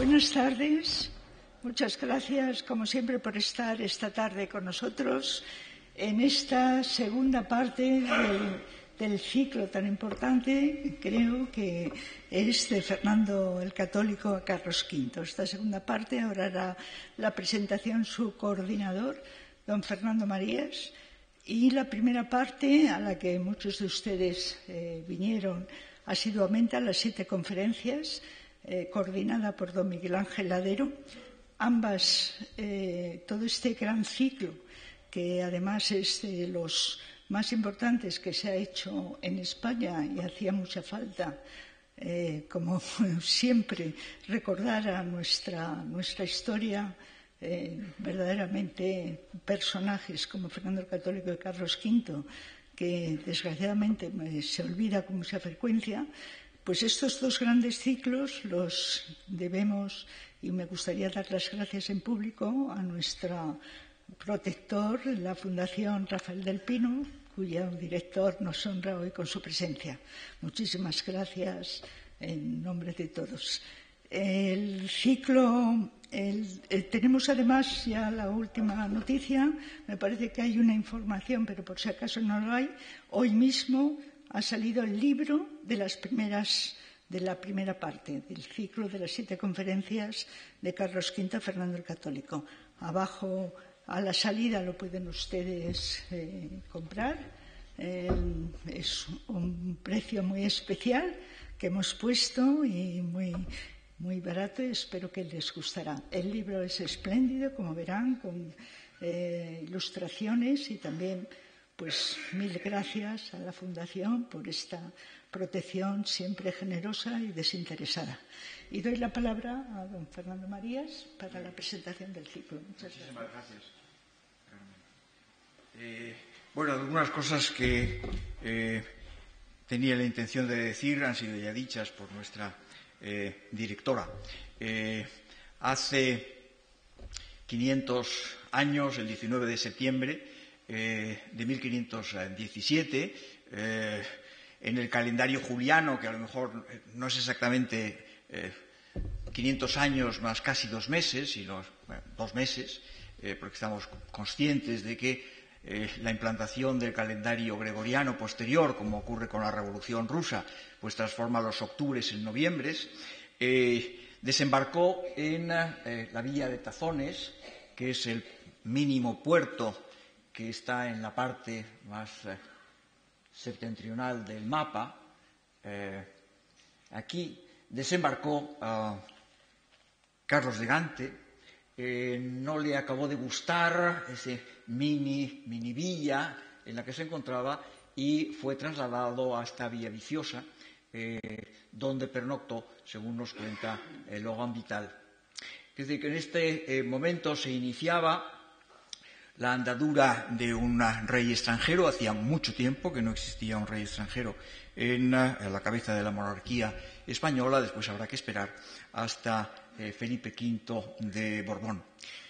Buenas tardes. Muchas gracias, como siempre, por estar esta tarde con nosotros en esta segunda parte del ciclo tan importante, creo que es de Fernando el Católico a Carlos V. Esta segunda parte ahora hará la presentación su coordinador, don Fernando Marías, y la primera parte, a la que muchos de ustedes vinieron asiduamente a las 7 conferencias, coordinada por don Miguel Ángel Ladero. Ambas, todo este gran ciclo, que además es de los más importantes que se ha hecho en España y hacía mucha falta, como siempre, recordar a nuestra historia, verdaderamente personajes como Fernando el Católico y Carlos V, que desgraciadamente se olvida con mucha frecuencia. Pues estos dos grandes ciclos los debemos, y me gustaría dar las gracias en público a nuestro protector, la Fundación Rafael del Pino, cuyo director nos honra hoy con su presencia. Muchísimas gracias en nombre de todos. El ciclo, tenemos además ya la última noticia. Me parece que hay una información, pero por si acaso no lo hay. Hoy mismo ha salido el libro de la primera parte del ciclo de las 7 conferencias de Carlos V, Fernando el Católico. Abajo, a la salida, lo pueden ustedes comprar. Es un precio muy especial que hemos puesto y muy barato, y espero que les gustará. El libro es espléndido, como verán, con ilustraciones, y también pues mil gracias a la Fundación por esta protección siempre generosa y desinteresada. Y doy la palabra a don Fernando Marías para la presentación del ciclo. Muchas gracias. Muchísimas gracias, Carmen. Bueno, algunas cosas que tenía la intención de decir han sido ya dichas por nuestra directora. Hace 500 años, el 19 de septiembre de 1517, en el calendario juliano, que a lo mejor no es exactamente 500 años más casi 2 meses, sino 2 meses, porque estamos conscientes de que la implantación del calendario gregoriano posterior, como ocurre con la Revolución Rusa, pues transforma los octubres en noviembres, desembarcó en la villa de Tazones, que es el mínimo puerto que está en la parte más septentrional del mapa. Aquí desembarcó Carlos de Gante. No le acabó de gustar ese mini villa en la que se encontraba y fue trasladado hasta Villaviciosa, donde pernoctó, según nos cuenta Logan Vital. Es decir, que en este momento se iniciaba la andadura de un rey extranjero. Hacía mucho tiempo que no existía un rey extranjero en la cabeza de la monarquía española. Después habrá que esperar hasta Felipe V de Borbón.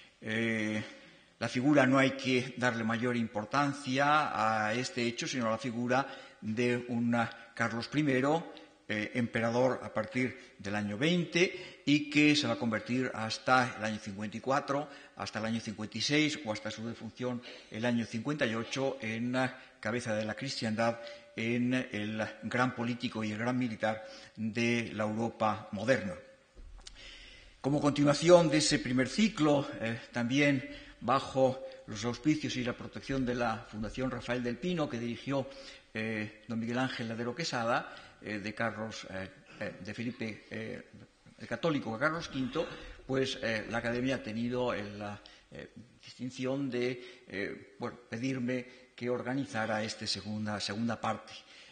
La figura, no hay que darle mayor importancia a este hecho, sino a la figura de un Carlos I, emperador a partir del año 20 y que se va a convertir hasta el año 54, hasta el año 56 o hasta su defunción el año 58 en cabeza de la cristiandad, en el gran político y el gran militar de la Europa moderna. Como continuación de ese primer ciclo, también bajo los auspicios y la protección de la Fundación Rafael del Pino, que dirigió don Miguel Ángel Ladero Quesada, de Felipe el Católico a Carlos V, pues la Academia ha tenido la distinción de pedirme que organizara esta segunda parte.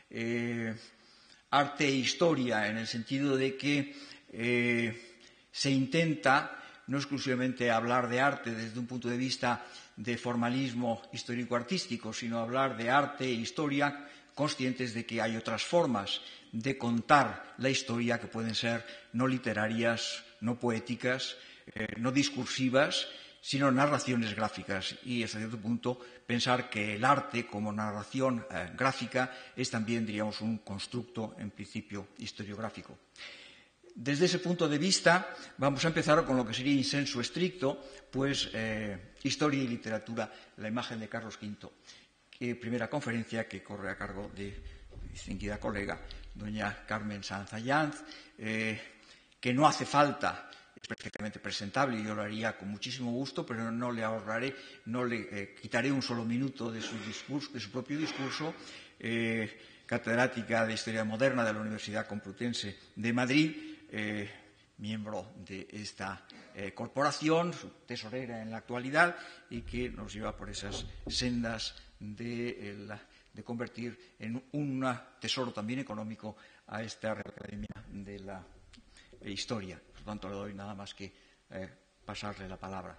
Arte e historia, en el sentido de que se intenta no exclusivamente hablar de arte desde un punto de vista de formalismo histórico-artístico, sino hablar de arte e historia conscientes de que hay otras formas de contar la historia que pueden ser no literarias, no poéticas, no discursivas, sino narraciones gráficas. Y hasta cierto punto pensar que el arte como narración gráfica es también, diríamos, un constructo en principio historiográfico. Desde ese punto de vista, vamos a empezar con lo que sería in sensu stricto, pues historia y literatura, la imagen de Carlos V, primera conferencia que corre a cargo de mi distinguida colega, doña Carmen Sanz Allanz, que no hace falta, es perfectamente presentable y yo lo haría con muchísimo gusto, pero no le ahorraré, no le quitaré un solo minuto de su discurso, de su propio discurso. Catedrática de Historia Moderna de la Universidad Complutense de Madrid, miembro de esta corporación, su tesorera en la actualidad, y que nos lleva por esas sendas de convertir en un tesoro también económico a esta Real Academia de la Historia. Por lo tanto, le doy nada más que pasarle la palabra.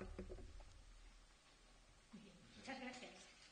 Muchas gracias.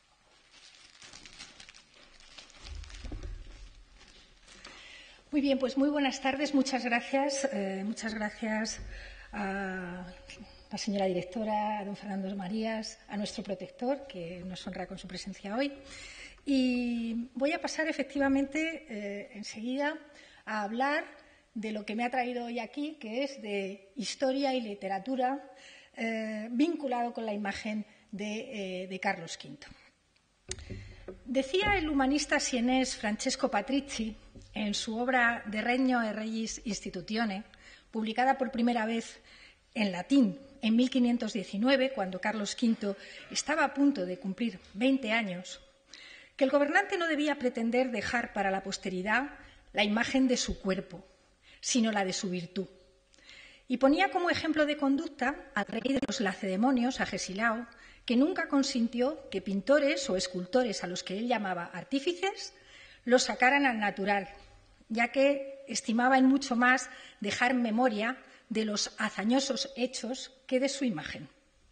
Muy bien, pues muy buenas tardes. Muchas gracias. Muchas gracias a la señora directora, a don Fernando Marías, a nuestro protector, que nos honra con su presencia hoy. Y voy a pasar efectivamente enseguida a hablar de lo que me ha traído hoy aquí, que es de historia y literatura vinculado con la imagen de Carlos V. Decía el humanista sienés Francesco Patrizi en su obra De Regno e Regis Institutione, publicada por primera vez en latín en 1519, cuando Carlos V estaba a punto de cumplir 20 años, que el gobernante no debía pretender dejar para la posteridad la imagen de su cuerpo, sino la de su virtud. Y ponía como ejemplo de conducta al rey de los lacedemonios, a Gesilao, que nunca consintió que pintores o escultores a los que él llamaba artífices los sacaran al natural, ya que estimaba en mucho más dejar memoria de los hazañosos hechos que de su imagen.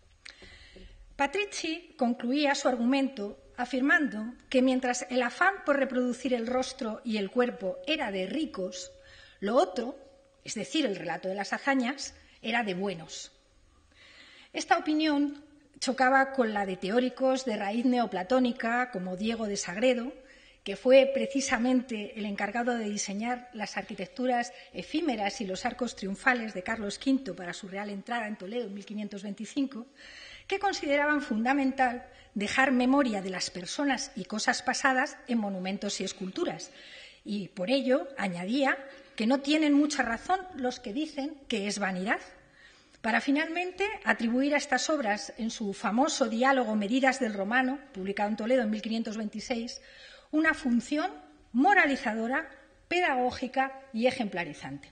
Patrizi concluía su argumento afirmando que mientras el afán por reproducir el rostro y el cuerpo era de ricos, lo otro, es decir, el relato de las hazañas, era de buenos. Esta opinión chocaba con la de teóricos de raíz neoplatónica como Diego de Sagredo, que fue precisamente el encargado de diseñar las arquitecturas efímeras y los arcos triunfales de Carlos V para su real entrada en Toledo en 1525, que consideraban fundamental dejar memoria de las personas y cosas pasadas en monumentos y esculturas. Y por ello añadía que no tienen mucha razón los que dicen que es vanidad, para finalmente atribuir a estas obras, en su famoso diálogo Medidas del Romano, publicado en Toledo en 1526, una función moralizadora, pedagógica y ejemplarizante.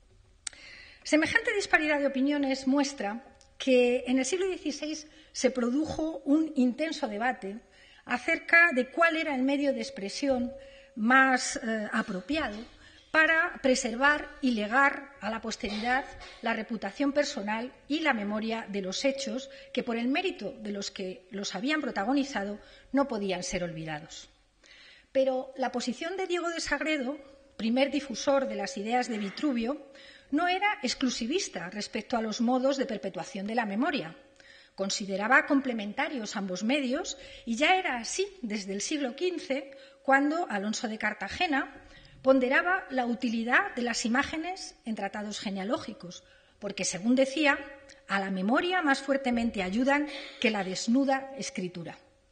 Semejante disparidad de opiniones muestra que en el siglo XVI se produjo un intenso debate acerca de cuál era el medio de expresión más apropiado para preservar y legar a la posteridad la reputación personal y la memoria de los hechos que, por el mérito de los que los habían protagonizado, no podían ser olvidados. Pero la posición de Diego de Sagredo, primer difusor de las ideas de Vitruvio, no era exclusivista respecto a los modos de perpetuación de la memoria. Consideraba complementarios ambos medios y ya era así desde el siglo XV, cuando Alonso de Cartagena ponderaba la utilidad de las imágenes en tratados genealógicos, porque, según decía, a la memoria más fuertemente ayudan que la desnuda escritura.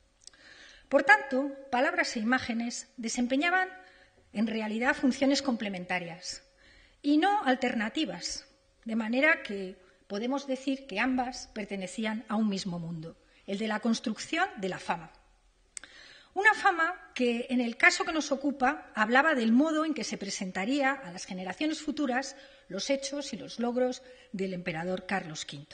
Por tanto, palabras e imágenes desempeñaban en realidad funciones complementarias y no alternativas, de manera que podemos decir que ambas pertenecían a un mismo mundo, el de la construcción de la fama. Una fama que, en el caso que nos ocupa, hablaba del modo en que se presentaría a las generaciones futuras los hechos y los logros del emperador Carlos V.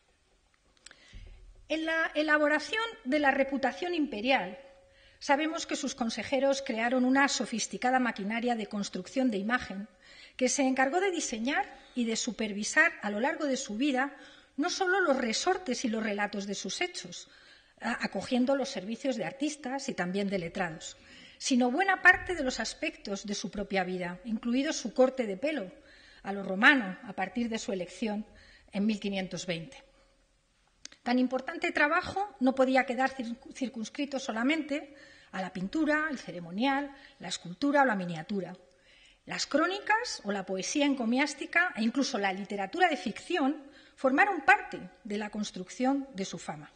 En la elaboración de la reputación imperial, sabemos que sus consejeros crearon una sofisticada maquinaria de construcción de imagen que se encargó de diseñar y de supervisar a lo largo de su vida no solo los resortes y los relatos de sus hechos, acogiendo los servicios de artistas y también de letrados, sino buena parte de los aspectos de su propia vida, incluido su corte de pelo a lo romano a partir de su elección en 1520. Tan importante trabajo no podía quedar circunscrito solamente a la pintura, el ceremonial, la escultura o la miniatura. Las crónicas o la poesía encomiástica e incluso la literatura de ficción formaron parte de la construcción de su fama.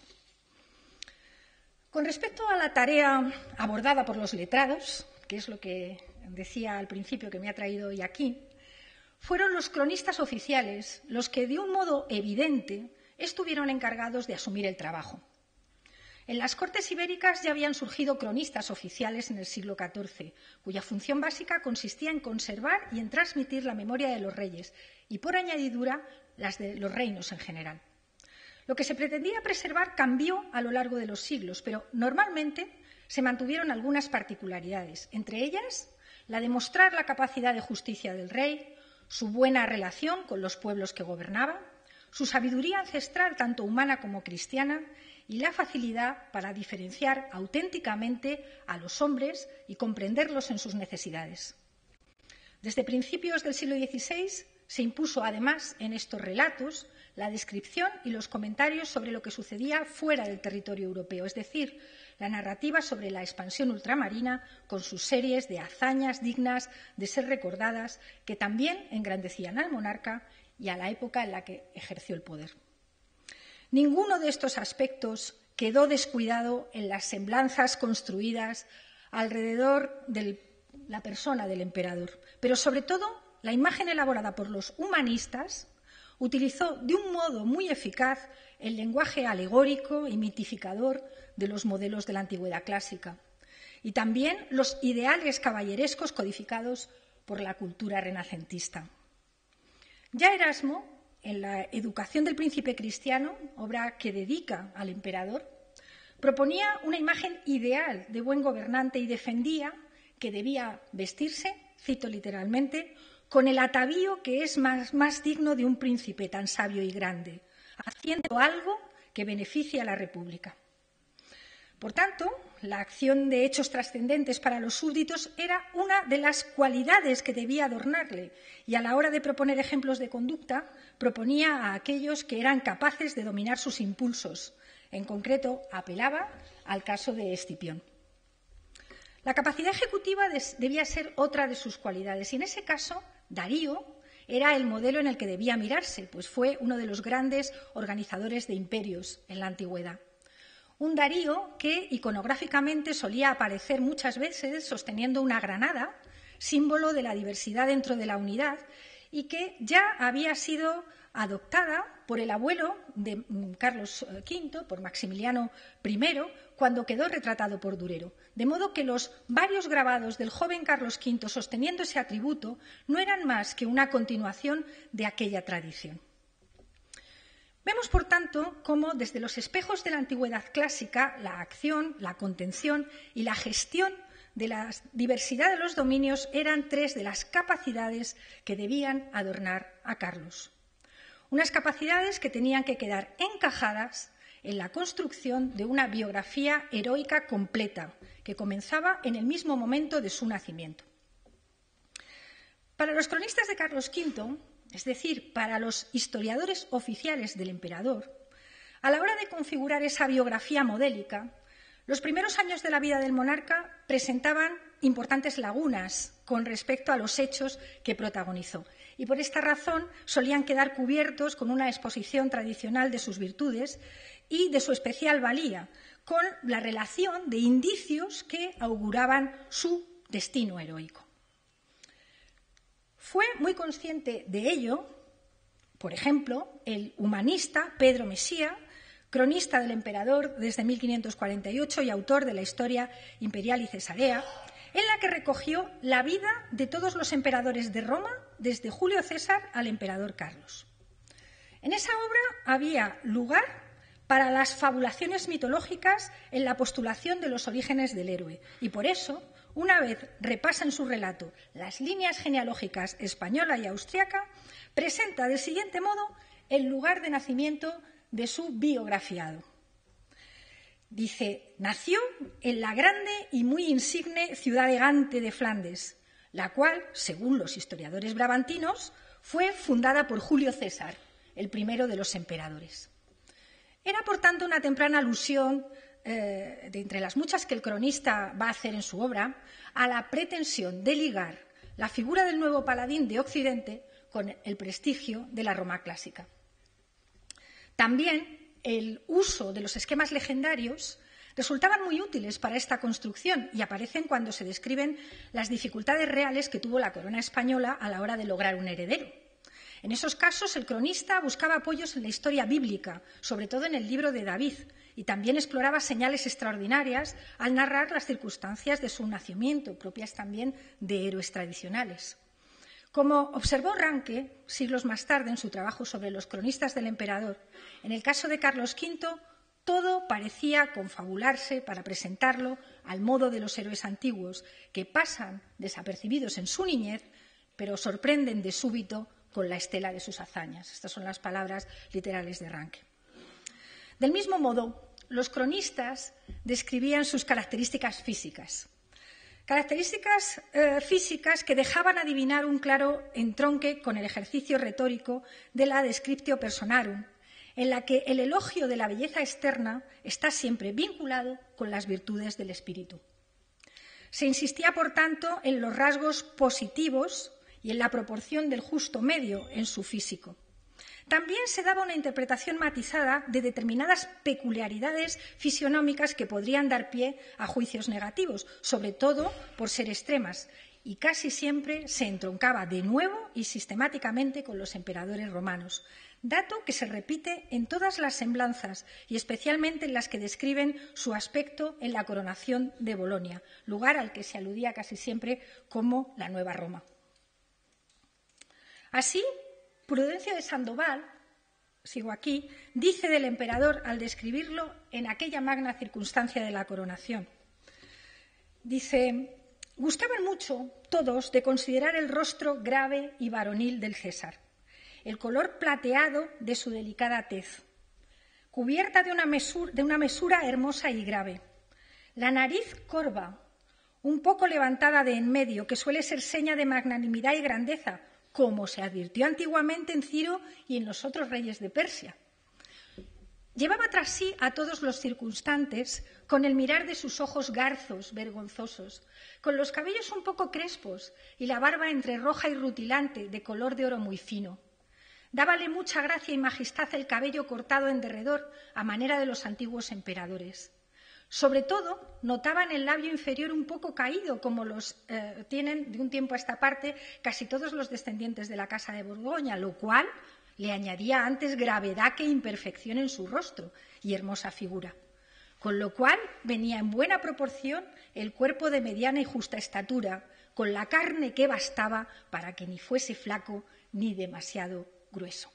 Con respecto a la tarea abordada por los letrados, que es lo que decía al principio que me ha traído hoy aquí, fueron los cronistas oficiales los que, de un modo evidente, estuvieron encargados de asumir el trabajo. En las Cortes ibéricas ya habían surgido cronistas oficiales en el siglo XIV, cuya función básica consistía en conservar y en transmitir la memoria de los reyes y, por añadidura, las de los reinos en general. Lo que se pretendía preservar cambió a lo largo de los siglos, pero normalmente se mantuvieron algunas particularidades, entre ellas la de mostrar la capacidad de justicia del rey, su buena relación con los pueblos que gobernaba, su sabiduría ancestral tanto humana como cristiana y la facilidad para diferenciar auténticamente a los hombres y comprenderlos en sus necesidades. Desde principios del siglo XVI se impuso además en estos relatos la descripción y los comentarios sobre lo que sucedía fuera del territorio europeo, es decir, la narrativa sobre la expansión ultramarina con sus series de hazañas dignas de ser recordadas que también engrandecían al monarca y a la época en la que ejerció el poder. Ninguno de estos aspectos quedó descuidado en las semblanzas construidas alrededor de la persona del emperador, pero sobre todo la imagen elaborada por los humanistas utilizó de un modo muy eficaz el lenguaje alegórico y mitificador de los modelos de la antigüedad clásica y también los ideales caballerescos codificados por la cultura renacentista. Ya Erasmo, en la Educación del Príncipe Cristiano, obra que dedica al emperador, proponía una imagen ideal de buen gobernante y defendía que debía vestirse, cito literalmente, con el atavío que es más digno de un príncipe tan sabio y grande, haciendo algo que beneficie a la República. Por tanto, la acción de hechos trascendentes para los súbditos era una de las cualidades que debía adornarle y a la hora de proponer ejemplos de conducta proponía a aquellos que eran capaces de dominar sus impulsos. En concreto, apelaba al caso de Escipión. La capacidad ejecutiva debía ser otra de sus cualidades y en ese caso Darío era el modelo en el que debía mirarse, pues fue uno de los grandes organizadores de imperios en la antigüedad. Un Darío que iconográficamente solía aparecer muchas veces sosteniendo una granada, símbolo de la diversidad dentro de la unidad, y que ya había sido adoptada por el abuelo de Carlos V, por Maximiliano I, cuando quedó retratado por Durero. De modo que los varios grabados del joven Carlos V sosteniendo ese atributo no eran más que una continuación de aquella tradición. Vemos, por tanto, cómo desde los espejos de la antigüedad clásica la acción, la contención y la gestión de la diversidad de los dominios eran tres de las capacidades que debían adornar a Carlos. Unas capacidades que tenían que quedar encajadas en la construcción de una biografía heroica completa, que comenzaba en el mismo momento de su nacimiento. Para los cronistas de Carlos V, es decir, para los historiadores oficiales del emperador, a la hora de configurar esa biografía modélica, los primeros años de la vida del monarca presentaban importantes lagunas con respecto a los hechos que protagonizó y por esta razón solían quedar cubiertos con una exposición tradicional de sus virtudes y de su especial valía, con la relación de indicios que auguraban su destino heroico. Fue muy consciente de ello, por ejemplo, el humanista Pedro Mesía, cronista del emperador desde 1548 y autor de la Historia Imperial y Cesarea, en la que recogió la vida de todos los emperadores de Roma, desde Julio César al emperador Carlos. En esa obra había lugar para las fabulaciones mitológicas en la postulación de los orígenes del héroe, y por eso, una vez repasa en su relato las líneas genealógicas española y austriaca, presenta del siguiente modo el lugar de nacimiento de su biografiado. Dice, nació en la grande y muy insigne ciudad de Gante de Flandes, la cual, según los historiadores brabantinos, fue fundada por Julio César, el primero de los emperadores. Era, por tanto, una temprana alusión, de entre las muchas que el cronista va a hacer en su obra, a la pretensión de ligar la figura del nuevo paladín de Occidente con el prestigio de la Roma clásica. También el uso de los esquemas legendarios resultaban muy útiles para esta construcción y aparecen cuando se describen las dificultades reales que tuvo la corona española a la hora de lograr un heredero. En esos casos, el cronista buscaba apoyos en la historia bíblica, sobre todo en el libro de David, y también exploraba señales extraordinarias al narrar las circunstancias de su nacimiento, propias también de héroes tradicionales. Como observó Ranke siglos más tarde en su trabajo sobre los cronistas del emperador, en el caso de Carlos V, todo parecía confabularse para presentarlo al modo de los héroes antiguos, que pasan desapercibidos en su niñez, pero sorprenden de súbito con la estela de sus hazañas. Estas son las palabras literales de Ranke. Del mismo modo, los cronistas describían sus características físicas. Características físicas que dejaban adivinar un claro entronque con el ejercicio retórico de la descriptio personarum, en la que el elogio de la belleza externa está siempre vinculado con las virtudes del espíritu. Se insistía, por tanto, en los rasgos positivos y en la proporción del justo medio en su físico. También se daba una interpretación matizada de determinadas peculiaridades fisionómicas que podrían dar pie a juicios negativos, sobre todo por ser extremas, y casi siempre se entroncaba de nuevo y sistemáticamente con los emperadores romanos, dato que se repite en todas las semblanzas y especialmente en las que describen su aspecto en la coronación de Bolonia, lugar al que se aludía casi siempre como la Nueva Roma. Así, Prudencio de Sandoval, sigo aquí, dice del emperador al describirlo en aquella magna circunstancia de la coronación. Dice: gustaban mucho todos de considerar el rostro grave y varonil del César, el color plateado de su delicada tez, cubierta de una mesura hermosa y grave, la nariz corva, un poco levantada de en medio, que suele ser seña de magnanimidad y grandeza, como se advirtió antiguamente en Ciro y en los otros reyes de Persia. Llevaba tras sí a todos los circunstantes con el mirar de sus ojos garzos, vergonzosos, con los cabellos un poco crespos y la barba entre roja y rutilante, de color de oro muy fino. Dábale mucha gracia y majestad el cabello cortado en derredor, a manera de los antiguos emperadores. Sobre todo, notaban el labio inferior un poco caído, como los tienen de un tiempo a esta parte casi todos los descendientes de la Casa de Borgoña, lo cual le añadía antes gravedad que imperfección en su rostro y hermosa figura. Con lo cual venía en buena proporción el cuerpo de mediana y justa estatura, con la carne que bastaba para que ni fuese flaco ni demasiado grueso.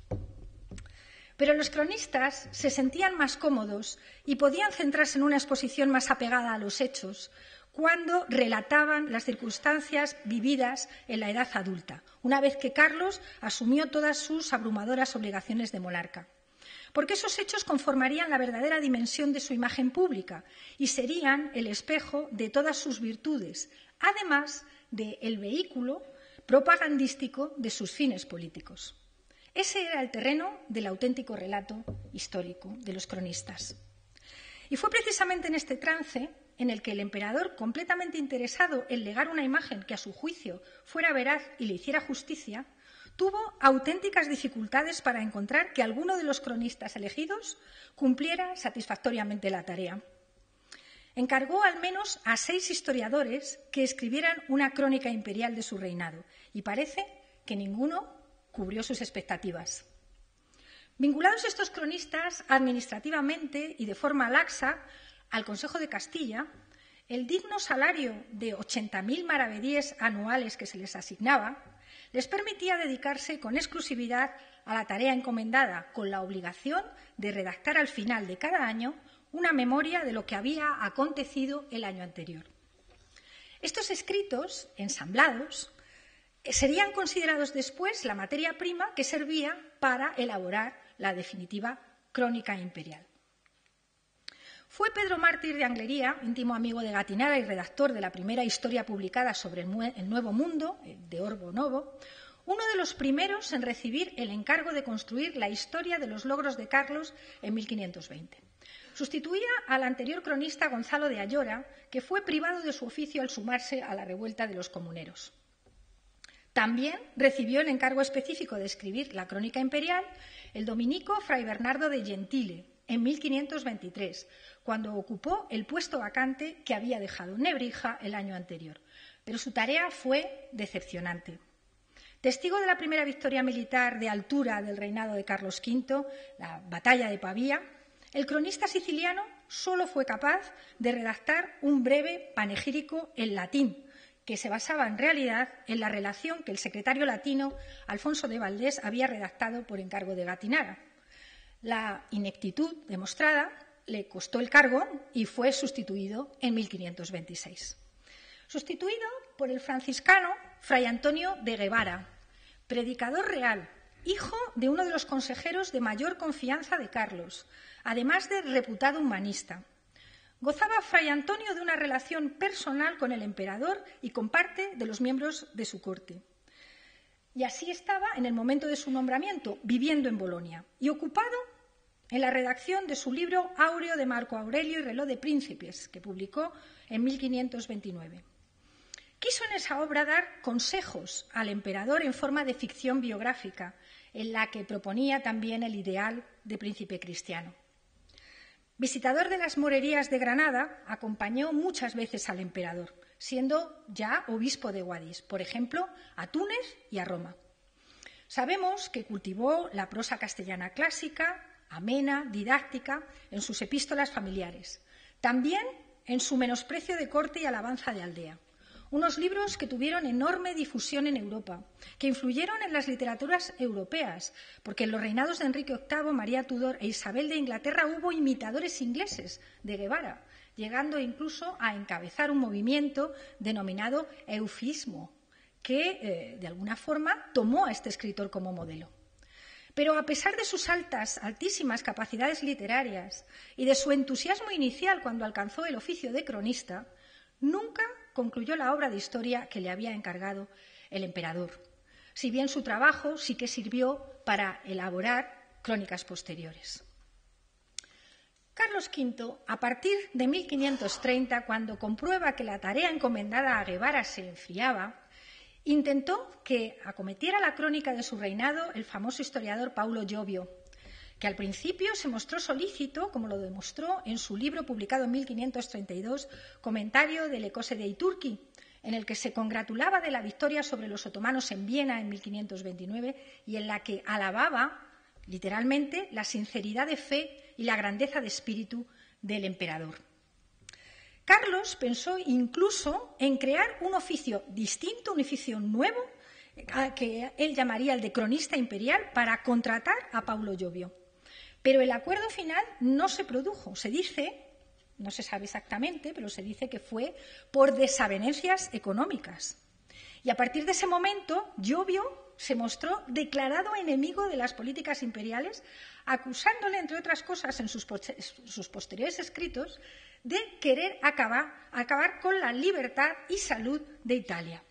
Pero los cronistas se sentían más cómodos y podían centrarse en una exposición más apegada a los hechos cuando relataban las circunstancias vividas en la edad adulta, una vez que Carlos asumió todas sus abrumadoras obligaciones de monarca. Porque esos hechos conformarían la verdadera dimensión de su imagen pública y serían el espejo de todas sus virtudes, además del vehículo propagandístico de sus fines políticos. Ese era el terreno del auténtico relato histórico de los cronistas. Y fue precisamente en este trance en el que el emperador, completamente interesado en legar una imagen que a su juicio fuera veraz y le hiciera justicia, tuvo auténticas dificultades para encontrar que alguno de los cronistas elegidos cumpliera satisfactoriamente la tarea. Encargó al menos a 6 historiadores que escribieran una crónica imperial de su reinado y parece que ninguno cubrió sus expectativas. Vinculados estos cronistas administrativamente y de forma laxa al Consejo de Castilla, el digno salario de 80.000 maravedíes anuales que se les asignaba les permitía dedicarse con exclusividad a la tarea encomendada, con la obligación de redactar al final de cada año una memoria de lo que había acontecido el año anterior. Estos escritos, ensamblados, serían considerados después la materia prima que servía para elaborar la definitiva crónica imperial. Fue Pedro Mártir de Anglería, íntimo amigo de Gattinara y redactor de la primera historia publicada sobre el Nuevo Mundo, de Orbo Novo, uno de los primeros en recibir el encargo de construir la historia de los logros de Carlos en 1520. Sustituía al anterior cronista Gonzalo de Ayora, que fue privado de su oficio al sumarse a la revuelta de los comuneros. También recibió el encargo específico de escribir la Crónica Imperial el dominico Fray Bernardo de Gentile en 1523, cuando ocupó el puesto vacante que había dejado Nebrija el año anterior. Pero su tarea fue decepcionante. Testigo de la primera victoria militar de altura del reinado de Carlos V, la batalla de Pavía, el cronista siciliano solo fue capaz de redactar un breve panegírico en latín, que se basaba en realidad en la relación que el secretario latino Alfonso de Valdés había redactado por encargo de Gattinara. La ineptitud demostrada le costó el cargo y fue sustituido en 1526. Sustituido por el franciscano Fray Antonio de Guevara, predicador real, hijo de uno de los consejeros de mayor confianza de Carlos, además de reputado humanista. Gozaba Fray Antonio de una relación personal con el emperador y con parte de los miembros de su corte. Y así estaba en el momento de su nombramiento, viviendo en Bolonia y ocupado en la redacción de su libro Áureo de Marco Aurelio y reloj de príncipes, que publicó en 1529. Quiso en esa obra dar consejos al emperador en forma de ficción biográfica, en la que proponía también el ideal de príncipe cristiano. Visitador de las morerías de Granada, acompañó muchas veces al emperador, siendo ya obispo de Guadix, por ejemplo, a Túnez y a Roma. Sabemos que cultivó la prosa castellana clásica, amena, didáctica, en sus epístolas familiares. También en su Menosprecio de corte y alabanza de aldea. Unos libros que tuvieron enorme difusión en Europa, que influyeron en las literaturas europeas, porque en los reinados de Enrique VIII, María Tudor e Isabel de Inglaterra hubo imitadores ingleses de Guevara, llegando incluso a encabezar un movimiento denominado eufismo, que de alguna forma tomó a este escritor como modelo. Pero a pesar de sus altísimas capacidades literarias y de su entusiasmo inicial cuando alcanzó el oficio de cronista, nunca concluyó la obra de historia que le había encargado el emperador, si bien su trabajo sí que sirvió para elaborar crónicas posteriores. Carlos V, a partir de 1530, cuando comprueba que la tarea encomendada a Guevara se enfriaba, intentó que acometiera la crónica de su reinado el famoso historiador Paulo Giovio, que al principio se mostró solícito, como lo demostró en su libro publicado en 1532, Comentario del Ecose dei Turchi, en el que se congratulaba de la victoria sobre los otomanos en Viena en 1529 y en la que alababa, literalmente, la sinceridad de fe y la grandeza de espíritu del emperador. Carlos pensó incluso en crear un oficio distinto, un oficio nuevo, que él llamaría el de cronista imperial, para contratar a Paulo Giovio. Pero el acuerdo final no se produjo. Se dice, no se sabe exactamente, pero se dice que fue por desavenencias económicas. Y a partir de ese momento, Giovio se mostró declarado enemigo de las políticas imperiales, acusándole, entre otras cosas, en sus posteriores escritos, de querer acabar con la libertad y salud de Italia.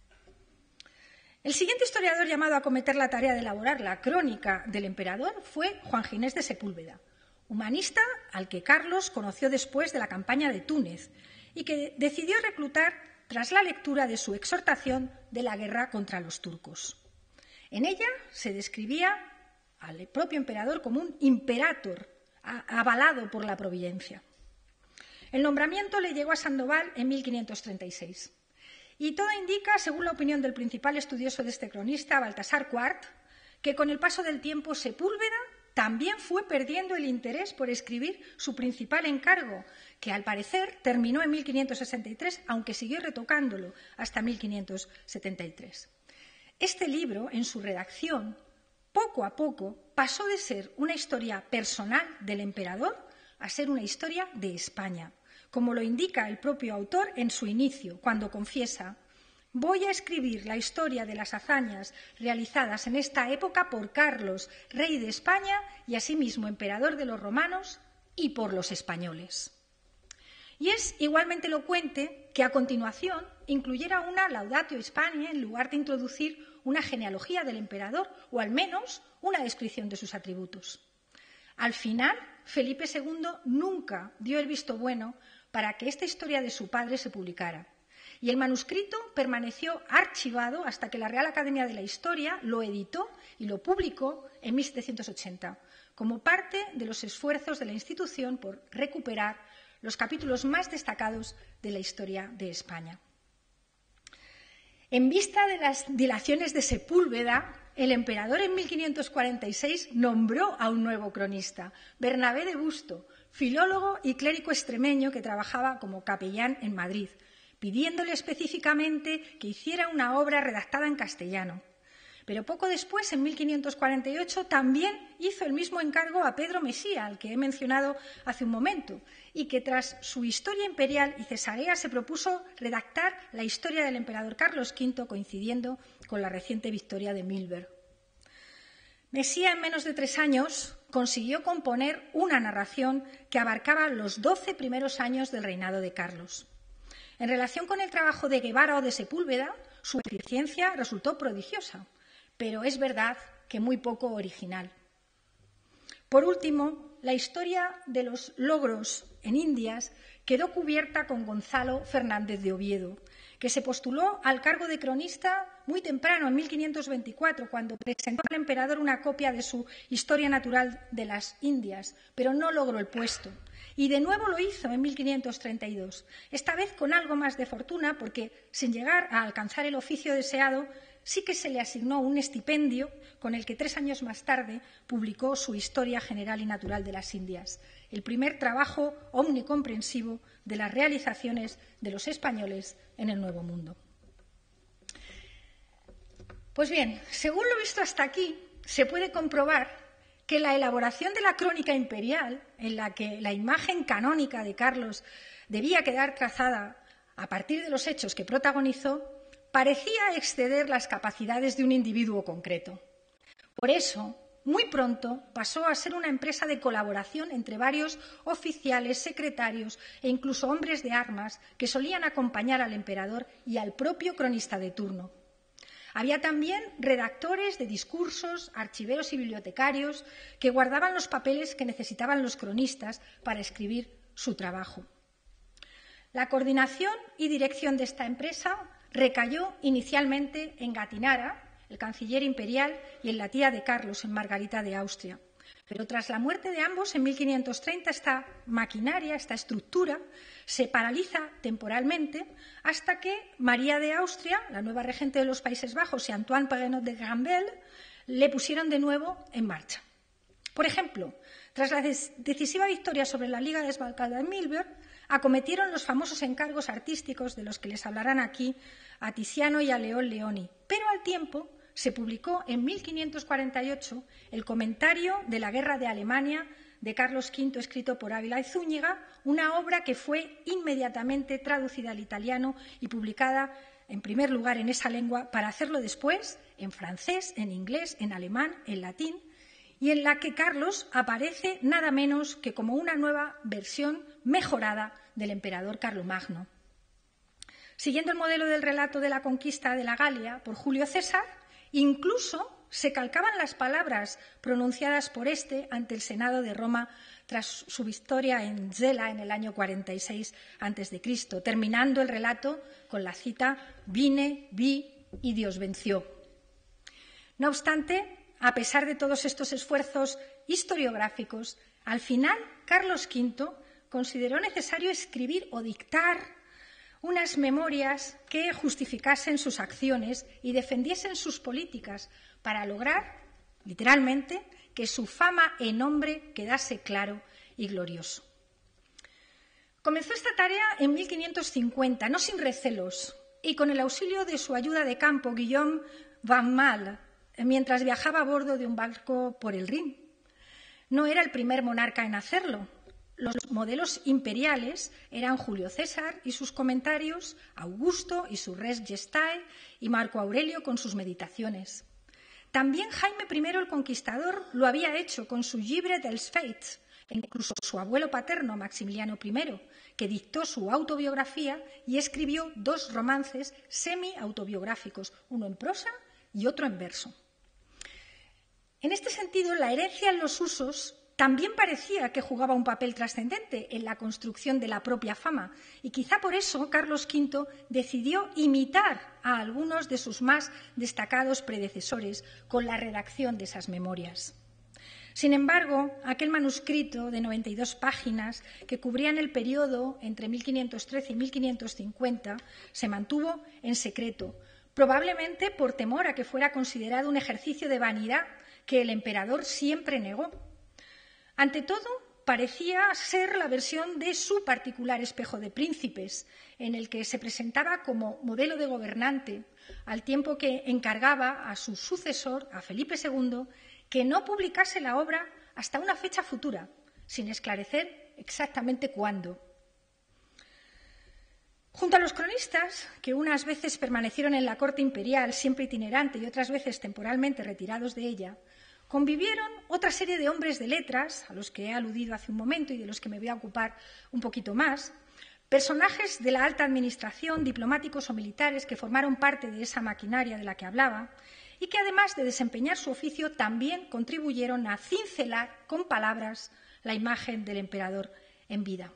El siguiente historiador llamado a acometer la tarea de elaborar la crónica del emperador fue Juan Ginés de Sepúlveda, humanista al que Carlos conoció después de la campaña de Túnez y que decidió reclutar tras la lectura de su exhortación de la guerra contra los turcos. En ella se describía al propio emperador como un imperator avalado por la providencia. El nombramiento le llegó a Sandoval en 1536. Y todo indica, según la opinión del principal estudioso de este cronista, Baltasar Quart, que con el paso del tiempo Sepúlveda también fue perdiendo el interés por escribir su principal encargo, que al parecer terminó en 1563, aunque siguió retocándolo hasta 1573. Este libro, en su redacción, poco a poco pasó de ser una historia personal del emperador a ser una historia de España, como lo indica el propio autor en su inicio, cuando confiesa: voy a escribir la historia de las hazañas realizadas en esta época por Carlos, rey de España y asimismo emperador de los romanos, y por los españoles. Y es igualmente elocuente que a continuación incluyera una Laudatio Hispaniae en lugar de introducir una genealogía del emperador o al menos una descripción de sus atributos. Al final, Felipe II nunca dio el visto bueno para que esta historia de su padre se publicara. y el manuscrito permaneció archivado hasta que la Real Academia de la Historia lo editó y lo publicó en 1780, como parte de los esfuerzos de la institución por recuperar los capítulos más destacados de la historia de España. En vista de las dilaciones de Sepúlveda, el emperador en 1546 nombró a un nuevo cronista, Bernabé de Busto, filólogo y clérigo extremeño que trabajaba como capellán en Madrid, pidiéndole específicamente que hiciera una obra redactada en castellano. Pero poco después, en 1548, también hizo el mismo encargo a Pedro Mesía, al que he mencionado hace un momento, y que tras su Historia Imperial y Cesarea se propuso redactar la historia del emperador Carlos V, coincidiendo con la reciente victoria de Milberg. Mesía, en menos de 3 años, consiguió componer una narración que abarcaba los 12 primeros años del reinado de Carlos. En relación con el trabajo de Guevara o de Sepúlveda, su eficiencia resultó prodigiosa, pero es verdad que muy poco original. Por último, la historia de los logros en Indias quedó cubierta con Gonzalo Fernández de Oviedo, que se postuló al cargo de cronista muy temprano, en 1524, cuando presentó al emperador una copia de su Historia Natural de las Indias, pero no logró el puesto. Y de nuevo lo hizo en 1532, esta vez con algo más de fortuna, porque sin llegar a alcanzar el oficio deseado, sí que se le asignó un estipendio con el que 3 años más tarde publicó su Historia General y Natural de las Indias, el primer trabajo omnicomprensivo de las realizaciones de los españoles en el Nuevo Mundo. Pues bien, según lo visto hasta aquí, se puede comprobar que la elaboración de la crónica imperial, en la que la imagen canónica de Carlos debía quedar trazada a partir de los hechos que protagonizó, parecía exceder las capacidades de un individuo concreto. Por eso, muy pronto pasó a ser una empresa de colaboración entre varios oficiales, secretarios e incluso hombres de armas que solían acompañar al emperador y al propio cronista de turno. Había también redactores de discursos, archiveros y bibliotecarios que guardaban los papeles que necesitaban los cronistas para escribir su trabajo. La coordinación y dirección de esta empresa recayó inicialmente en Gatinara, el canciller imperial, y en la tía de Carlos, en Margarita de Austria. Pero tras la muerte de ambos, en 1530, esta maquinaria, esta estructura, se paraliza temporalmente hasta que María de Austria, la nueva regente de los Países Bajos, y Antoine Paguenot de Granvelle le pusieron de nuevo en marcha. Por ejemplo, tras la decisiva victoria sobre la Liga desbalcada de Milberg, acometieron los famosos encargos artísticos de los que les hablarán aquí a Tiziano y a León Leoni, pero al tiempo se publicó en 1548 el comentario de la Guerra de Alemania de Carlos V, escrito por Ávila y Zúñiga, una obra que fue inmediatamente traducida al italiano y publicada en primer lugar en esa lengua, para hacerlo después en francés, en inglés, en alemán, en latín, y en la que Carlos aparece nada menos que como una nueva versión mejorada del emperador Carlomagno. Siguiendo el modelo del relato de la conquista de la Galia por Julio César, incluso se calcaban las palabras pronunciadas por este ante el Senado de Roma tras su victoria en Zela en el año 46 a.C., terminando el relato con la cita «Vine, vi y Dios venció». No obstante, a pesar de todos estos esfuerzos historiográficos, al final Carlos V consideró necesario escribir o dictar unas memorias que justificasen sus acciones y defendiesen sus políticas para lograr, literalmente, que su fama e nombre quedase claro y glorioso. Comenzó esta tarea en 1550, no sin recelos, y con el auxilio de su ayuda de campo, Guillaume Van Mal, mientras viajaba a bordo de un barco por el Rin. No era el primer monarca en hacerlo. Los modelos imperiales eran Julio César y sus comentarios, Augusto y su Res Gestae y Marco Aurelio con sus meditaciones. También Jaime I el Conquistador lo había hecho con su Llibre dels Faits, e incluso su abuelo paterno, Maximiliano I, que dictó su autobiografía y escribió 2 romances semi-autobiográficos, uno en prosa y otro en verso. En este sentido, la herencia en los usos también parecía que jugaba un papel trascendente en la construcción de la propia fama, y quizá por eso Carlos V decidió imitar a algunos de sus más destacados predecesores con la redacción de esas memorias. Sin embargo, aquel manuscrito de 92 páginas que cubrían el periodo entre 1513 y 1550 se mantuvo en secreto, probablemente por temor a que fuera considerado un ejercicio de vanidad que el emperador siempre negó. Ante todo, parecía ser la versión de su particular espejo de príncipes, en el que se presentaba como modelo de gobernante, al tiempo que encargaba a su sucesor, a Felipe II, que no publicase la obra hasta una fecha futura, sin esclarecer exactamente cuándo. Junto a los cronistas, que unas veces permanecieron en la corte imperial, siempre itinerante, y otras veces temporalmente retirados de ella, convivieron otra serie de hombres de letras, a los que he aludido hace un momento y de los que me voy a ocupar un poquito más, personajes de la alta administración, diplomáticos o militares que formaron parte de esa maquinaria de la que hablaba y que, además de desempeñar su oficio, también contribuyeron a cincelar con palabras la imagen del emperador en vida.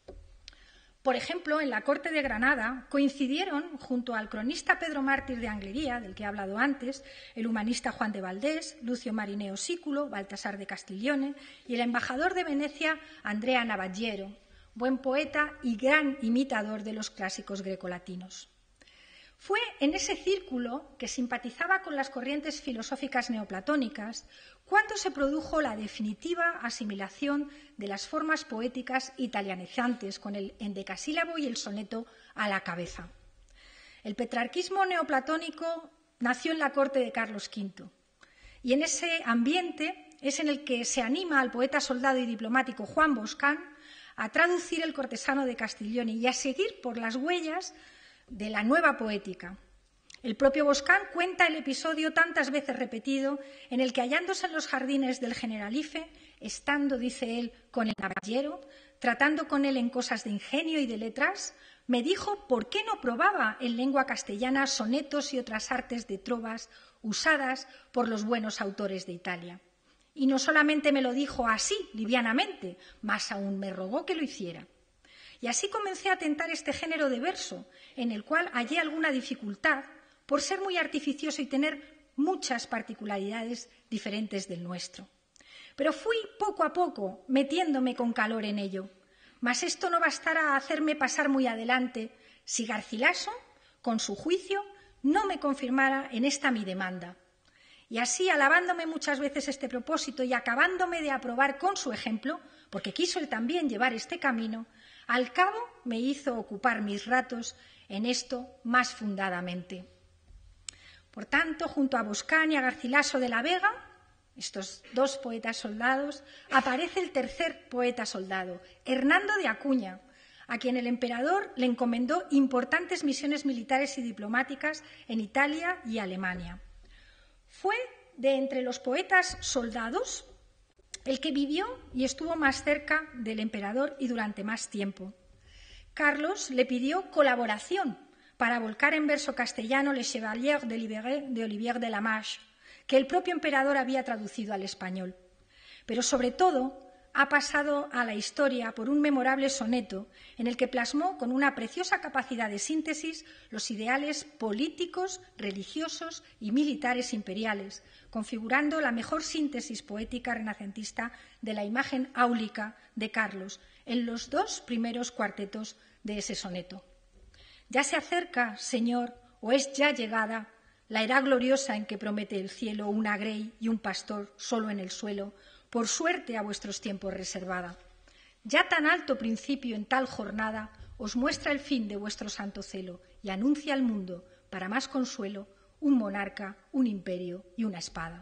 Por ejemplo, en la corte de Granada coincidieron, junto al cronista Pedro Mártir de Anglería, del que he hablado antes, el humanista Juan de Valdés, Lucio Marineo Sículo, Baltasar de Castiglione y el embajador de Venecia Andrea Navaggiero, buen poeta y gran imitador de los clásicos grecolatinos. Fue en ese círculo, que simpatizaba con las corrientes filosóficas neoplatónicas, cuando se produjo la definitiva asimilación de las formas poéticas italianizantes, con el endecasílabo y el soneto a la cabeza. El petrarquismo neoplatónico nació en la corte de Carlos V, y en ese ambiente es en el que se anima al poeta soldado y diplomático Juan Boscán a traducir el cortesano de Castiglione y a seguir por las huellas de la nueva poética. El propio Boscán cuenta el episodio tantas veces repetido en el que, hallándose en los jardines del Generalife, estando, dice él, con el Navaggiero, tratando con él en cosas de ingenio y de letras, me dijo por qué no probaba en lengua castellana sonetos y otras artes de trovas usadas por los buenos autores de Italia. Y no solamente me lo dijo así, livianamente, mas aún me rogó que lo hiciera. Y así comencé a tentar este género de verso, en el cual hallé alguna dificultad por ser muy artificioso y tener muchas particularidades diferentes del nuestro. Pero fui poco a poco metiéndome con calor en ello, mas esto no bastara a hacerme pasar muy adelante si Garcilaso, con su juicio, no me confirmara en esta mi demanda. Y así, alabándome muchas veces este propósito y acabándome de aprobar con su ejemplo, porque quiso él también llevar este camino, al cabo me hizo ocupar mis ratos en esto más fundadamente. Por tanto, junto a Boscán y a Garcilaso de la Vega, estos dos poetas soldados, aparece el tercer poeta soldado, Hernando de Acuña, a quien el emperador le encomendó importantes misiones militares y diplomáticas en Italia y Alemania. Fue de entre los poetas soldados el que vivió y estuvo más cerca del emperador y durante más tiempo. Carlos le pidió colaboración para volcar en verso castellano Le Chevalier de Libéré de Olivier de la Marche, que el propio emperador había traducido al español. Pero sobre todo ha pasado a la historia por un memorable soneto en el que plasmó con una preciosa capacidad de síntesis los ideales políticos, religiosos y militares imperiales, configurando la mejor síntesis poética renacentista de la imagen áulica de Carlos en los dos primeros cuartetos de ese soneto. Ya se acerca, Señor, o es ya llegada la era gloriosa en que promete el cielo una grey y un pastor solo en el suelo, por suerte a vuestros tiempos reservada. Ya tan alto principio en tal jornada os muestra el fin de vuestro santo celo y anuncia al mundo, para más consuelo, un monarca, un imperio y una espada.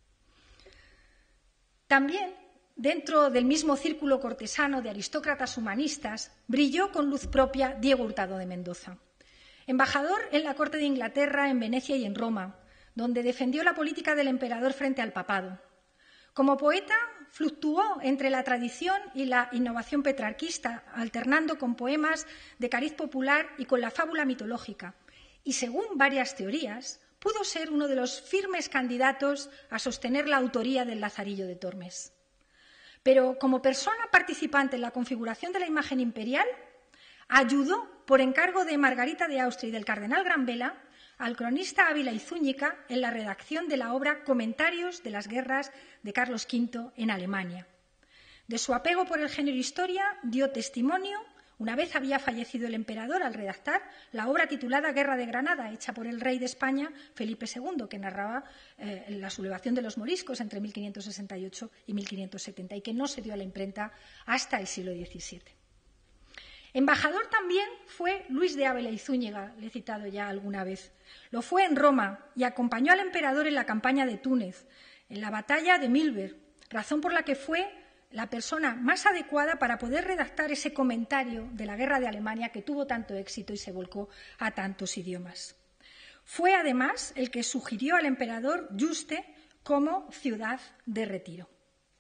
También, dentro del mismo círculo cortesano de aristócratas humanistas, brilló con luz propia Diego Hurtado de Mendoza, embajador en la corte de Inglaterra, en Venecia y en Roma, donde defendió la política del emperador frente al papado. Como poeta, fluctuó entre la tradición y la innovación petrarquista, alternando con poemas de cariz popular y con la fábula mitológica, y según varias teorías, pudo ser uno de los firmes candidatos a sostener la autoría del Lazarillo de Tormes. pero como persona participante en la configuración de la imagen imperial, ayudó, por encargo de Margarita de Austria y del cardenal Granvela, al cronista Ávila y Zúñiga en la redacción de la obra Comentarios de las guerras de Carlos V en Alemania. De su apego por el género historia dio testimonio una vez había fallecido el emperador al redactar la obra titulada Guerra de Granada, hecha por el rey de España, Felipe II, que narraba la sublevación de los moriscos entre 1568 y 1570 y que no se dio a la imprenta hasta el siglo XVII. Embajador también fue Luis de Ávila y Zúñiga, le he citado ya alguna vez. Lo fue en Roma y acompañó al emperador en la campaña de Túnez, en la batalla de Milver, razón por la que fue la persona más adecuada para poder redactar ese comentario de la guerra de Alemania que tuvo tanto éxito y se volcó a tantos idiomas. Fue, además, el que sugirió al emperador Yuste como ciudad de retiro.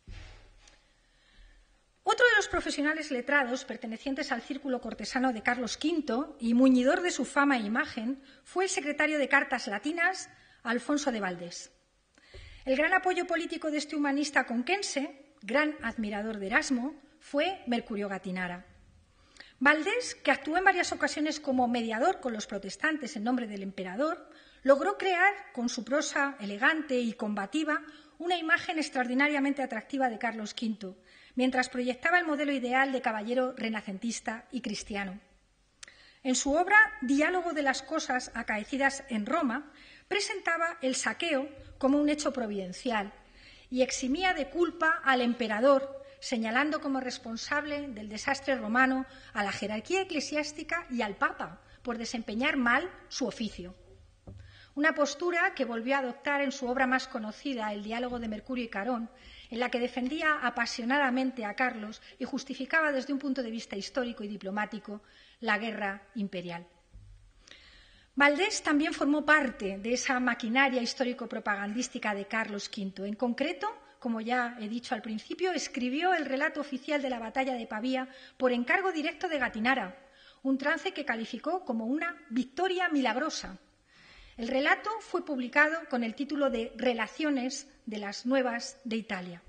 Otro de los profesionales letrados pertenecientes al círculo cortesano de Carlos V y muñidor de su fama e imagen fue el secretario de Cartas Latinas, Alfonso de Valdés. El gran apoyo político de este humanista conquense, gran admirador de Erasmo, fue Mercurio Gattinara. Valdés, que actuó en varias ocasiones como mediador con los protestantes en nombre del emperador, logró crear, con su prosa elegante y combativa, una imagen extraordinariamente atractiva de Carlos V, mientras proyectaba el modelo ideal de caballero renacentista y cristiano. En su obra Diálogo de las cosas acaecidas en Roma, presentaba el saqueo como un hecho providencial y eximía de culpa al emperador, señalando como responsable del desastre romano a la jerarquía eclesiástica y al Papa por desempeñar mal su oficio. Una postura que volvió a adoptar en su obra más conocida, El diálogo de Mercurio y Carón, en la que defendía apasionadamente a Carlos y justificaba desde un punto de vista histórico y diplomático la guerra imperial. Valdés también formó parte de esa maquinaria histórico-propagandística de Carlos V. En concreto, como ya he dicho al principio, escribió el relato oficial de la batalla de Pavía por encargo directo de Gattinara, un trance que calificó como una victoria milagrosa. El relato fue publicado con el título de Relaciones de las Nuevas de Italia.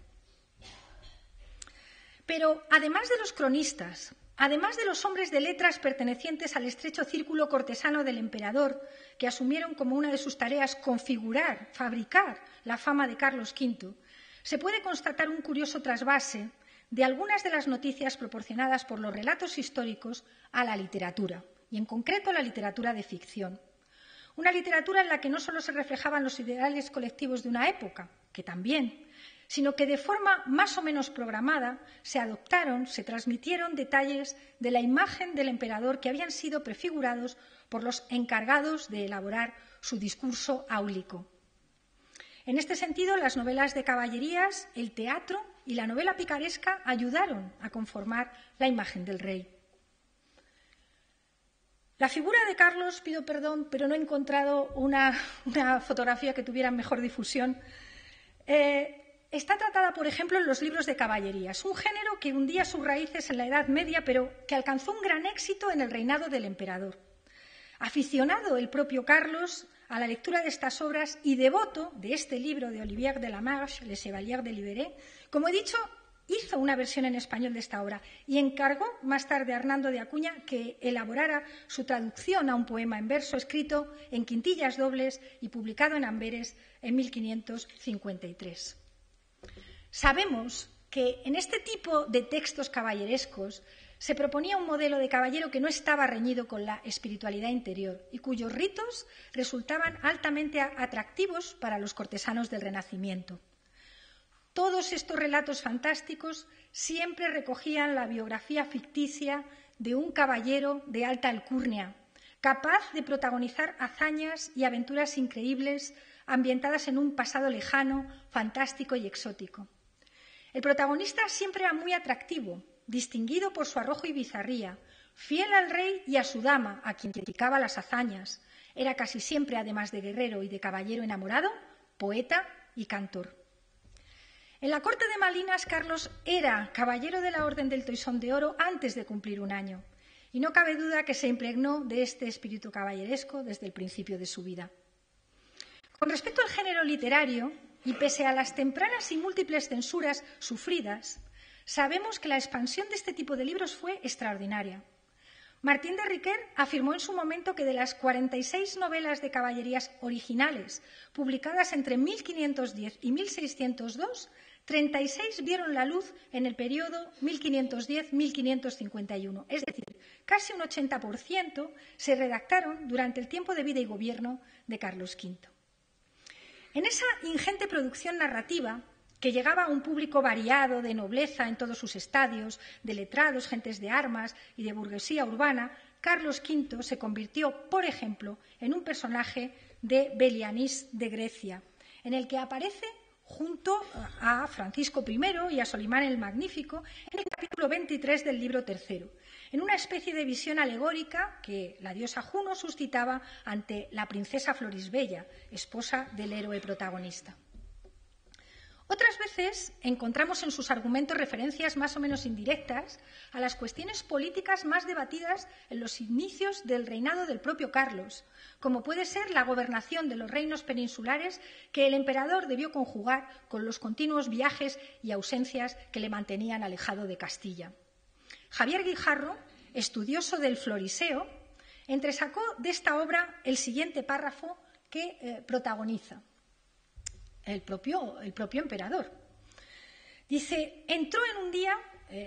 Pero además de los cronistas, además de los hombres de letras pertenecientes al estrecho círculo cortesano del emperador, que asumieron como una de sus tareas configurar, fabricar la fama de Carlos V, se puede constatar un curioso trasvase de algunas de las noticias proporcionadas por los relatos históricos a la literatura, y en concreto a la literatura de ficción. Una literatura en la que no solo se reflejaban los ideales colectivos de una época, que también, sino que de forma más o menos programada se adoptaron, se transmitieron detalles de la imagen del emperador que habían sido prefigurados por los encargados de elaborar su discurso áulico. En este sentido, las novelas de caballerías, el teatro y la novela picaresca ayudaron a conformar la imagen del rey. La figura de Carlos, pido perdón, pero no he encontrado una fotografía que tuviera mejor difusión. Está tratada, por ejemplo, en los libros de caballerías, un género que hundía sus raíces en la Edad Media, pero que alcanzó un gran éxito en el reinado del emperador. Aficionado el propio Carlos a la lectura de estas obras y devoto de este libro de Olivier de la Marche, Le Chevalier de Libéré, como he dicho, hizo una versión en español de esta obra y encargó más tarde a Hernando de Acuña que elaborara su traducción a un poema en verso escrito en quintillas dobles y publicado en Amberes en 1553. Sabemos que en este tipo de textos caballerescos se proponía un modelo de caballero que no estaba reñido con la espiritualidad interior y cuyos ritos resultaban altamente atractivos para los cortesanos del Renacimiento. Todos estos relatos fantásticos siempre recogían la biografía ficticia de un caballero de alta alcurnia, capaz de protagonizar hazañas y aventuras increíbles ambientadas en un pasado lejano, fantástico y exótico. El protagonista siempre era muy atractivo, distinguido por su arrojo y bizarría, fiel al rey y a su dama, a quien dedicaba las hazañas. Era casi siempre, además de guerrero y de caballero enamorado, poeta y cantor. En la corte de Malinas, Carlos era caballero de la Orden del Toisón de Oro antes de cumplir un año, y no cabe duda que se impregnó de este espíritu caballeresco desde el principio de su vida. Con respecto al género literario, y pese a las tempranas y múltiples censuras sufridas, sabemos que la expansión de este tipo de libros fue extraordinaria. Martín de Riquer afirmó en su momento que de las 46 novelas de caballerías originales publicadas entre 1510 y 1602, 36 vieron la luz en el periodo 1510-1551. Es decir, casi un 80% se redactaron durante el tiempo de vida y gobierno de Carlos V. En esa ingente producción narrativa, que llegaba a un público variado de nobleza en todos sus estadios, de letrados, gentes de armas y de burguesía urbana, Carlos V se convirtió, por ejemplo, en un personaje de Belianís de Grecia, en el que aparece junto a Francisco I y a Solimán el Magnífico en el capítulo 23 del libro III, en una especie de visión alegórica que la diosa Juno suscitaba ante la princesa Florisbella, esposa del héroe protagonista. Otras veces encontramos en sus argumentos referencias más o menos indirectas a las cuestiones políticas más debatidas en los inicios del reinado del propio Carlos, como puede ser la gobernación de los reinos peninsulares que el emperador debió conjugar con los continuos viajes y ausencias que le mantenían alejado de Castilla. Javier Guijarro, estudioso del Floriseo, entresacó de esta obra el siguiente párrafo que protagoniza el propio emperador. Dice: entró en un día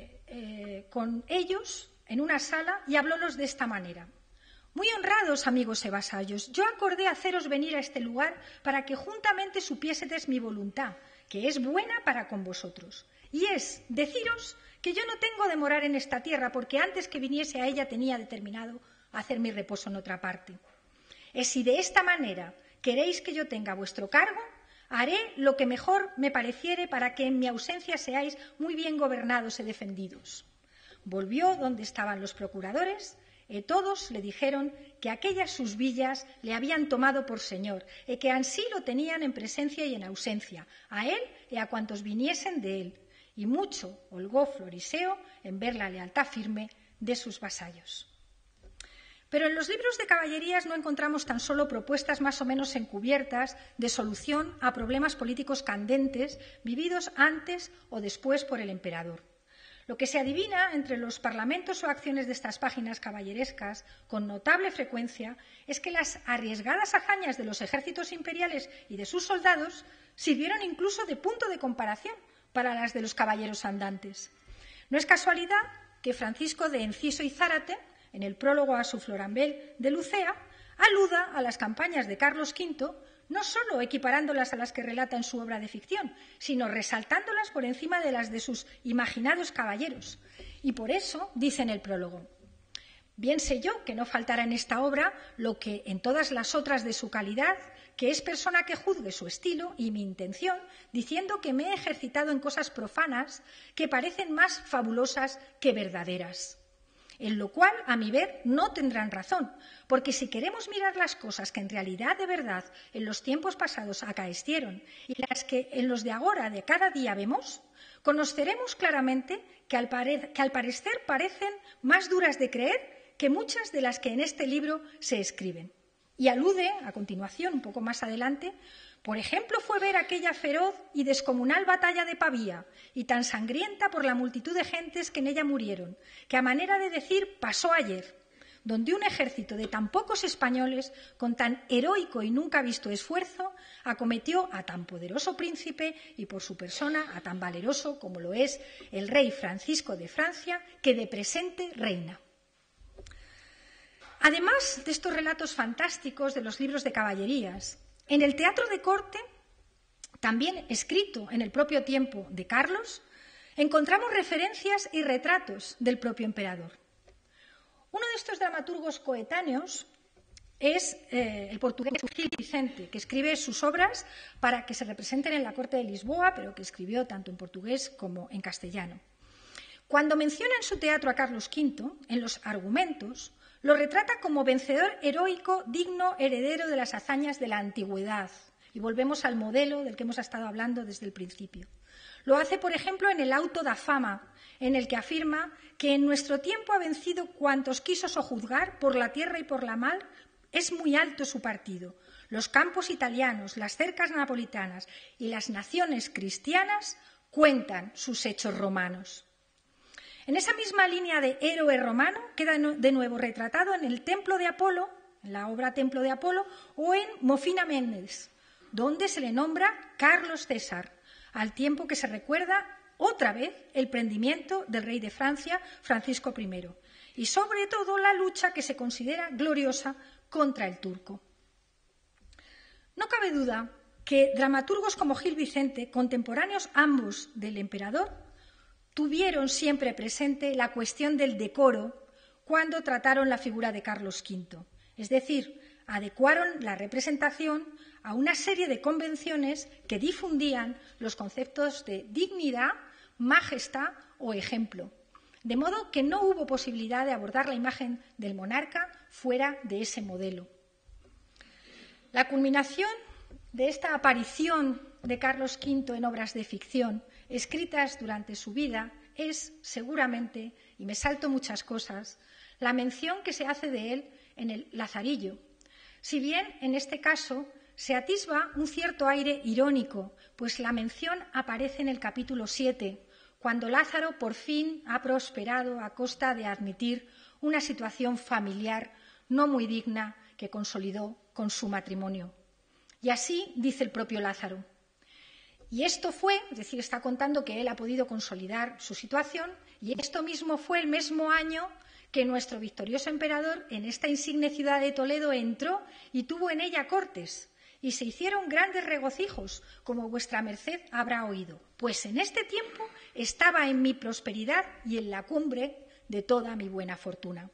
con ellos en una sala y hablólos de esta manera: muy honrados amigos y vasallos, yo acordé haceros venir a este lugar para que juntamente supiésedes mi voluntad, que es buena para con vosotros, y es deciros que yo no tengo de morar en esta tierra, porque antes que viniese a ella tenía determinado hacer mi reposo en otra parte. Es si de esta manera queréis que yo tenga vuestro cargo, haré lo que mejor me pareciere para que en mi ausencia seáis muy bien gobernados y defendidos. Volvió donde estaban los procuradores y todos le dijeron que aquellas sus villas le habían tomado por señor y que ansí lo tenían en presencia y en ausencia, a él y a cuantos viniesen de él. Y mucho holgó Floriseo en ver la lealtad firme de sus vasallos. Pero en los libros de caballerías no encontramos tan solo propuestas más o menos encubiertas de solución a problemas políticos candentes vividos antes o después por el emperador. Lo que se adivina entre los parlamentos o acciones de estas páginas caballerescas con notable frecuencia es que las arriesgadas hazañas de los ejércitos imperiales y de sus soldados sirvieron incluso de punto de comparación para las de los caballeros andantes. No es casualidad que Francisco de Enciso y Zárate, en el prólogo a su Florambel de Lucea, aluda a las campañas de Carlos V, no solo equiparándolas a las que relata en su obra de ficción, sino resaltándolas por encima de las de sus imaginados caballeros. Y por eso dice en el prólogo: bien sé yo que no faltará en esta obra lo que en todas las otras de su calidad, que es persona que juzgue su estilo y mi intención, diciendo que me he ejercitado en cosas profanas que parecen más fabulosas que verdaderas. En lo cual, a mi ver, no tendrán razón, porque si queremos mirar las cosas que en realidad de verdad en los tiempos pasados acaecieron y las que en los de ahora de cada día vemos, conoceremos claramente que al parecer parecen más duras de creer que muchas de las que en este libro se escriben. Y alude, a continuación, un poco más adelante: por ejemplo, fue ver aquella feroz y descomunal batalla de Pavía, y tan sangrienta por la multitud de gentes que en ella murieron, que a manera de decir pasó ayer, donde un ejército de tan pocos españoles, con tan heroico y nunca visto esfuerzo, acometió a tan poderoso príncipe y por su persona a tan valeroso como lo es el rey Francisco de Francia, que de presente reina. Además de estos relatos fantásticos de los libros de caballerías, en el teatro de corte, también escrito en el propio tiempo de Carlos, encontramos referencias y retratos del propio emperador. Uno de estos dramaturgos coetáneos es el portugués Gil Vicente, que escribe sus obras para que se representen en la corte de Lisboa, pero que escribió tanto en portugués como en castellano. Cuando menciona en su teatro a Carlos V, en los argumentos, lo retrata como vencedor heroico, digno heredero de las hazañas de la antigüedad. Y volvemos al modelo del que hemos estado hablando desde el principio. Lo hace, por ejemplo, en el Auto da Fama, en el que afirma que en nuestro tiempo ha vencido cuantos quiso sojuzgar por la tierra y por la mar, es muy alto su partido. Los campos italianos, las cercas napolitanas y las naciones cristianas cuentan sus hechos romanos. En esa misma línea de héroe romano queda de nuevo retratado en el Templo de Apolo, en la obra Templo de Apolo, o en Mofina Mendes, donde se le nombra Carlos César, al tiempo que se recuerda otra vez el prendimiento del rey de Francia, Francisco I, y sobre todo la lucha que se considera gloriosa contra el turco. No cabe duda que dramaturgos como Gil Vicente, contemporáneos ambos del emperador, tuvieron siempre presente la cuestión del decoro cuando trataron la figura de Carlos V. Es decir, adecuaron la representación a una serie de convenciones que difundían los conceptos de dignidad, majestad o ejemplo. De modo que no hubo posibilidad de abordar la imagen del monarca fuera de ese modelo. La culminación de esta aparición de Carlos V en obras de ficción escritas durante su vida es seguramente, y me salto muchas cosas, la mención que se hace de él en el Lazarillo. Si bien en este caso se atisba un cierto aire irónico, pues la mención aparece en el capítulo 7, cuando Lázaro por fin ha prosperado a costa de admitir una situación familiar no muy digna que consolidó con su matrimonio. Y así dice el propio Lázaro. Y esto fue, es decir, está contando que él ha podido consolidar su situación, y esto mismo fue el mismo año que nuestro victorioso emperador en esta insigne ciudad de Toledo entró y tuvo en ella cortes, y se hicieron grandes regocijos, como vuestra merced habrá oído, pues en este tiempo estaba en mi prosperidad y en la cumbre de toda mi buena fortuna.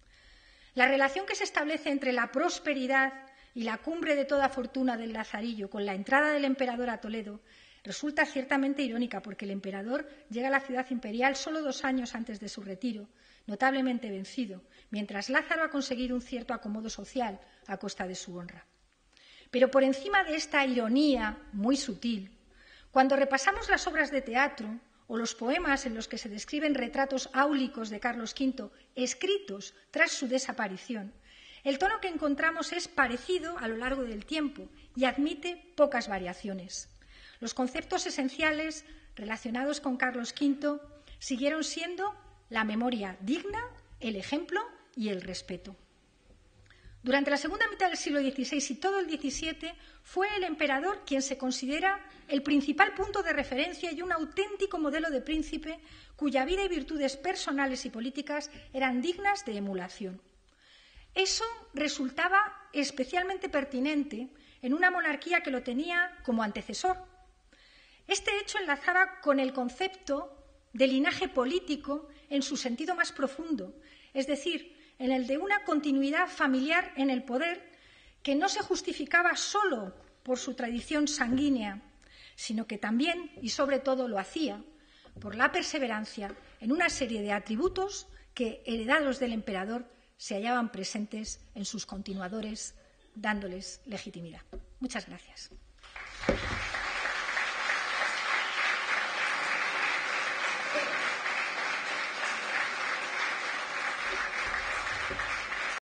La relación que se establece entre la prosperidad y la cumbre de toda fortuna del Lazarillo con la entrada del emperador a Toledo resulta ciertamente irónica, porque el emperador llega a la ciudad imperial solo 2 años antes de su retiro, notablemente vencido, mientras Lázaro ha conseguido un cierto acomodo social a costa de su honra. Pero por encima de esta ironía muy sutil, cuando repasamos las obras de teatro o los poemas en los que se describen retratos áulicos de Carlos V escritos tras su desaparición, el tono que encontramos es parecido a lo largo del tiempo y admite pocas variaciones. Los conceptos esenciales relacionados con Carlos V siguieron siendo la memoria digna, el ejemplo y el respeto. Durante la segunda mitad del siglo XVI y todo el XVII fue el emperador quien se considera el principal punto de referencia y un auténtico modelo de príncipe cuya vida y virtudes personales y políticas eran dignas de emulación. Eso resultaba especialmente pertinente en una monarquía que lo tenía como antecesor. Este hecho enlazaba con el concepto de linaje político en su sentido más profundo, es decir, en el de una continuidad familiar en el poder que no se justificaba solo por su tradición sanguínea, sino que también y sobre todo lo hacía por la perseverancia en una serie de atributos que, heredados del emperador, se hallaban presentes en sus continuadores, dándoles legitimidad. Muchas gracias.